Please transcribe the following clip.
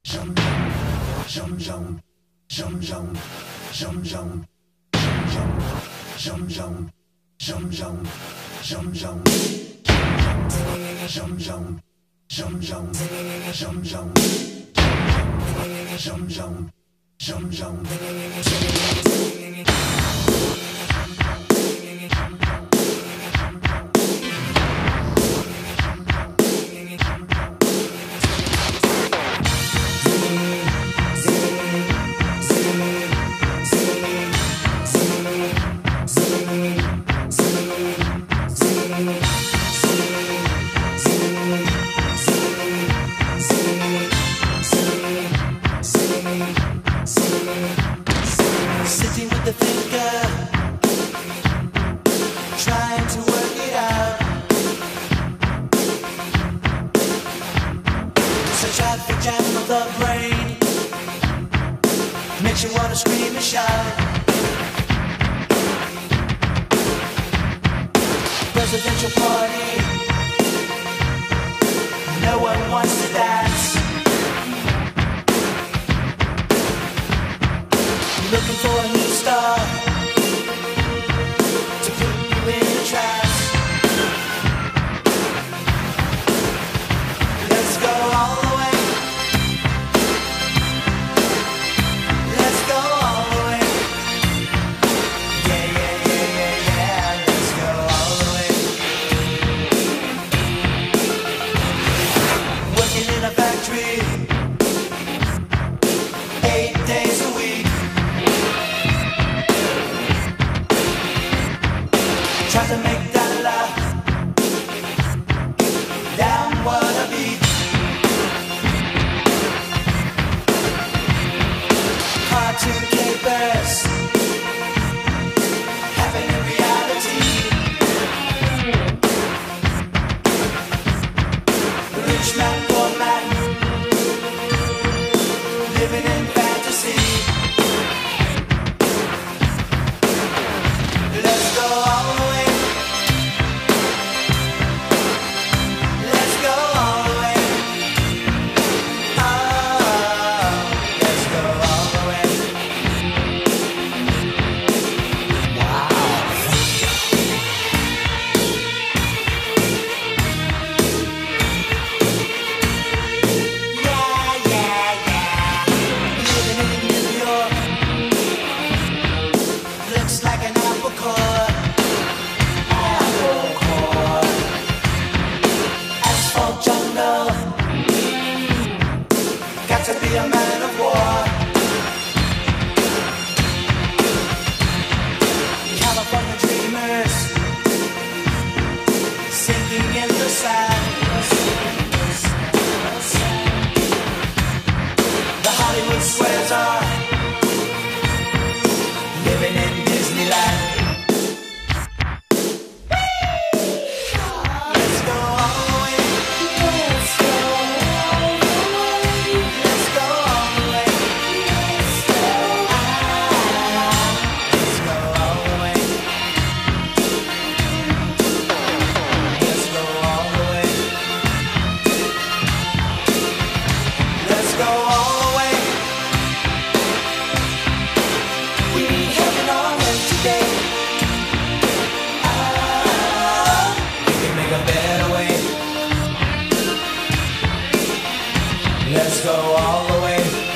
Sitting with the thinker, trying to work it out. It's a traffic jam of the brain, makes you wanna scream and shout. Presidential party, no one wants to dance. Looking for a new star to put you in a trance. Let's go all the way. Let's go all the way. Yeah, yeah, yeah, yeah, yeah. Let's go all the way. Working in a factory 8 days a week. Try to make that laugh down what I beat. Cartoon capers having a reality. Rich man, poor man, living in fantasy. Let's go all the way. To be a man of war. California dreamers sinking in the sand. The Hollywood squares are living in Disneyland. Let's go all the way. Let's go. Let's go all the way.